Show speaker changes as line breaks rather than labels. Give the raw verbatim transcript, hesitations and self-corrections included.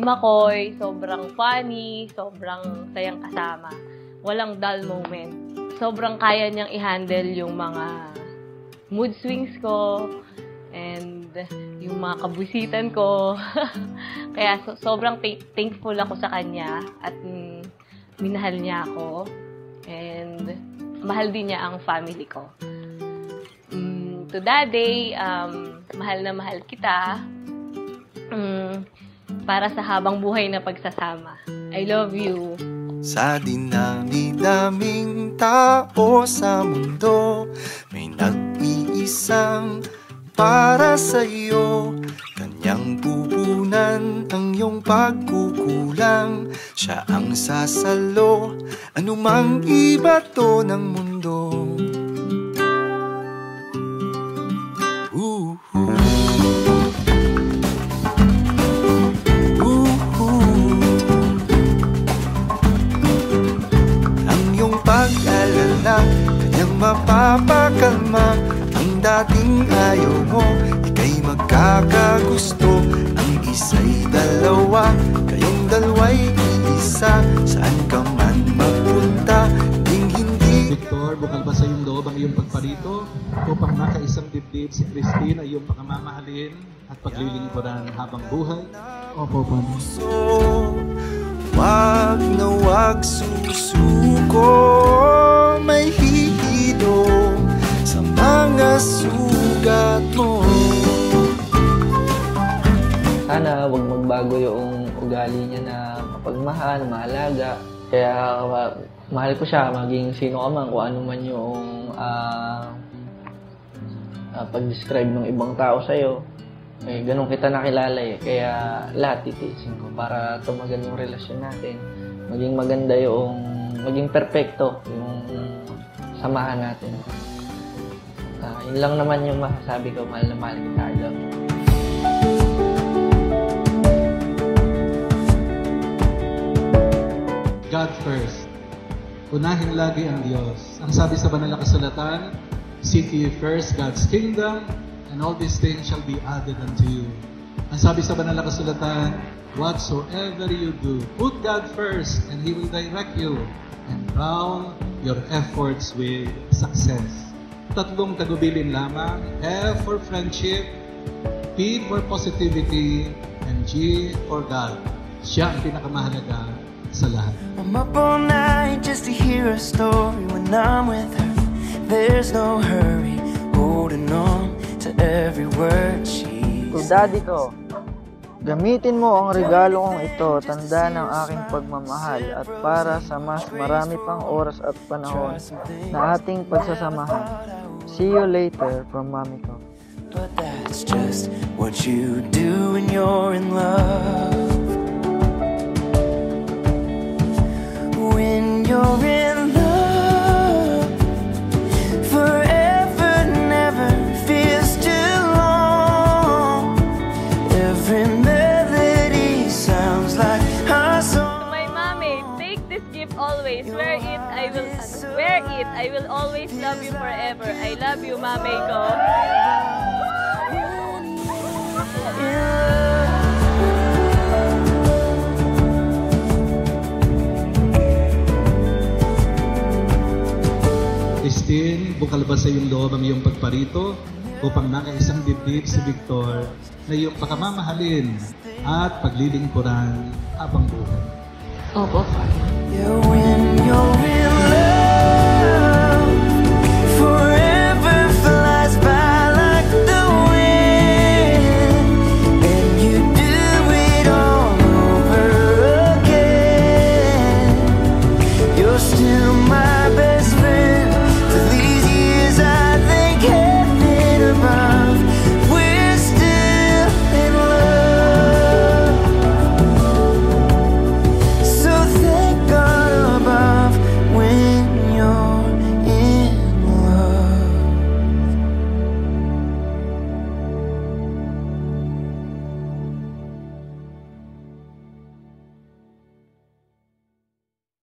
makoy, sobrang funny, sobrang sayang kasama. Walang dull moment. Sobrang kaya niyang i-handle yung mga mood swings ko and yung mga kabusitan ko. Kaya so, sobrang thankful ako sa kanya at mm, minahal niya ako and mahal din niya ang family ko. Mm, to Daddy, um, mahal na mahal kita mm, para sa habang buhay na pagsasama. I love you.
Sa dinami-daming tao sa mundo, may nag-iisang para sa'yo. Kanyang pupunan ang iyong pagkukulang. Siya ang sasalo, anumang iba to ng mundo. Ooh, ooh. Pag-alala, kanyang mapapakalma. Ang dating ayaw mo, ika'y magkakagusto. Ang isa'y dalawa, kayong dalawa'y iisa. Saan ka man magpunta, ding hindi.
Victor, bukal ba sa iyong loob ang iyong pagparito upang nakaisang dibdib si Christine ay iyong pakamamahalin at paglilingkuran habang buhay? Opo, Pano.
Wag na wag susuko, may hihilom sa mga sugat mo.
Sana wag magbago yung ugali niya na mapagmahal, mahalaga. Kaya uh, mahal ko siya, maging sino ka man, kung ano man yung uh, uh, pag-describe ng ibang tao sa'yo. Eh, ganun kita nakilala eh. Kaya lahat titiisin ko para tumagal yung relasyon natin. Maging maganda yung, maging perfecto yung samahan natin. Uh, yun lang naman yung masasabi ko, mahal na mahal kita, I love you.
God first. Unahin lagi ang Diyos. Ang sabi sa banal na kasulatan, seek ye first God's kingdom, and all these things shall be added unto you. Ang sabi sa banal na kasulatan, whatsoever you do, put God first, and He will direct you, and crown your efforts with success. Tatlong tagubilin lamang, F for friendship, P for positivity, and G for God. Siya ang pinakamahalaga sa lahat.
I'm up all night just to hear a story. When I'm with her, there's no hurry, holding on to every word she
To Daddy ko, gamitin mo ang regalo kong ito, tanda ng aking pagmamahal at para sa mas marami pang oras at panahon na ating pagsasamahan. See you later from Mami ko.
But that's just what you do when you're in love. When you're in love, forever never feels too long. Every melody sounds like a song.
To my mommy, take this gift always. Wear it, I will wear it. I will always love you forever. I love you, mami ko.
Christine, bukal ba sa iyong loob ang iyong pagparito upang nakaisang dibdib si Victor na iyong pakamamahalin at paglilingkuran habang buhay?
Opo, Father.
Yeah,